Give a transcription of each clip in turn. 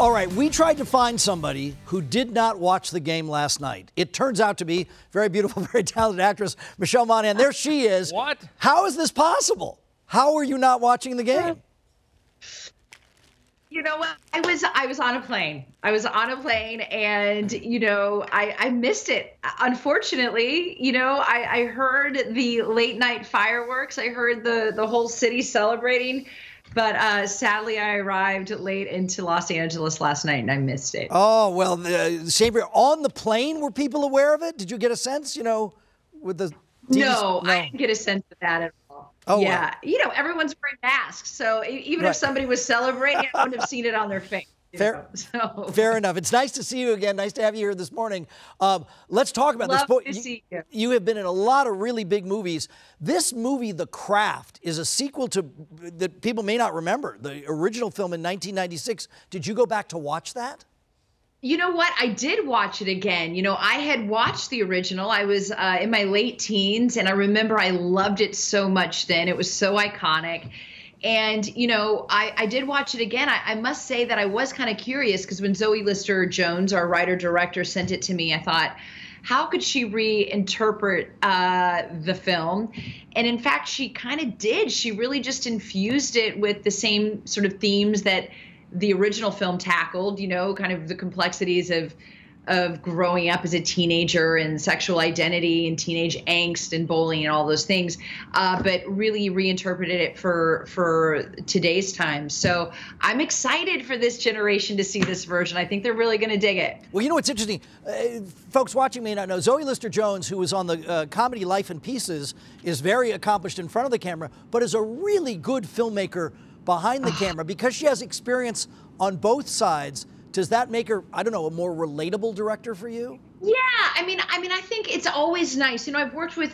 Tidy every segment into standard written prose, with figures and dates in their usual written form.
All right, we tried to find somebody who did not watch the game last night. It turns out to be very beautiful, very talented actress, Michelle Monaghan. There she is. What? How is this possible? How are you not watching the game? You know what? I was on a plane. I was on a plane and, I missed it. Unfortunately, I heard the late night fireworks. I heard the whole city celebrating. But sadly, I arrived late into Los Angeles last night and I missed it. Oh, well, same here. On the plane, were people aware of it? Did you get a sense, with the TV? No, I didn't get a sense of that at all. Oh, yeah. wow. Everyone's wearing masks. So even if somebody was celebrating, I wouldn't have seen it on their face. Fair enough. It's nice to see you again. Nice to have you here this morning. Let's talk about this. Love to see you. You have been in a lot of really big movies. This movie, The Craft, is a sequel to that people may not remember, the original film in 1996. Did you go back to watch that? You know what? I did watch it again. I had watched the original. I was in my late teens, and I remember I loved it so much then. It was so iconic. And, I did watch it again. I must say that I was kind of curious because when Zoe Lister-Jones, our writer-director, sent it to me, I thought, how could she reinterpret the film? And in fact, she kind of did. She really just infused it with the same sort of themes that the original film tackled, kind of the complexities of growing up as a teenager and sexual identity and teenage angst and bullying and all those things, but really reinterpreted it for today's time. So I'm excited for this generation to see this version. I think they're really going to dig it. Well, what's interesting? Folks watching may not know, Zoe Lister-Jones, who was on the comedy Life in Pieces, is very accomplished in front of the camera, but is a really good filmmaker behind the camera because she has experience on both sides. Does that make her, I don't know, a more relatable director for you? Yeah, I mean, I think it's always nice. I've worked with,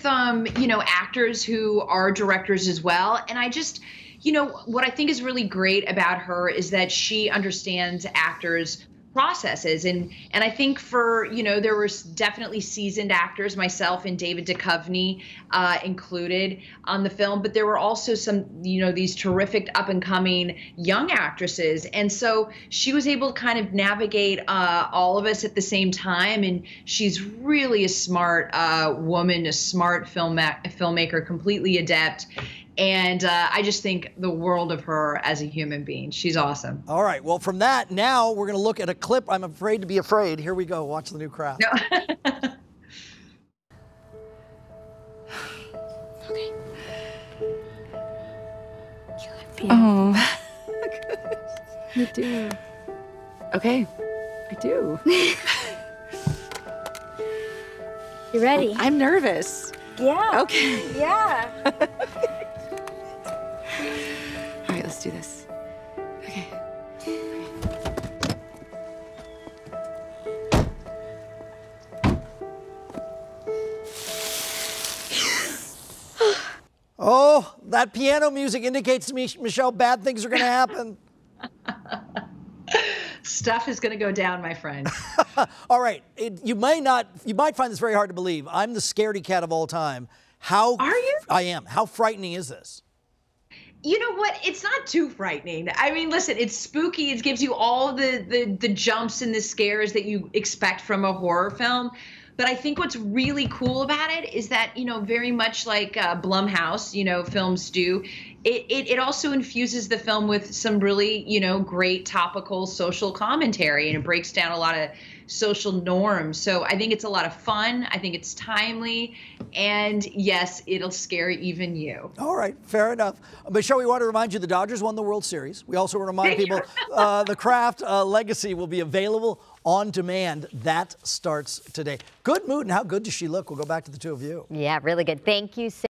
actors who are directors as well. And I just, what I think is really great about her is that she understands actors' processes. And I think for, there were definitely seasoned actors, myself and David Duchovny included on the film, but there were also some, these terrific up and coming young actresses. And so she was able to kind of navigate all of us at the same time. And she's really a smart woman, a smart filmmaker, completely adept. And I just think the world of her as a human being. She's awesome. All right. Well, from that, now we're going to look at a clip. I'm afraid to be afraid. Here we go. Watch the new Craft. No. Okay. Oh. You do. Okay. I do. You ready? I'm nervous. Yeah. Okay. Yeah. All right, let's do this. Okay. Oh, that piano music indicates to me, Michelle, bad things are going to happen. Stuff is going to go down, my friend. All right. You might find this very hard to believe. I'm the scaredy cat of all time. How are you? I am. How frightening is this? You know what? It's not too frightening. I mean, listen, it's spooky. It gives you all the jumps and the scares that you expect from a horror film. But I think what's really cool about it is that, very much like Blumhouse, films do, it also infuses the film with some really, great topical social commentary, and it breaks down a lot of social norms. So I think it's a lot of fun. I think it's timely. And yes, it'll scare even you. All right. Fair enough. Michelle, we want to remind you the Dodgers won the World Series. We also remind people the Craft Legacy will be available on demand. That starts today. Good mood. And how good does she look? We'll go back to the two of you. Yeah, really good. Thank you.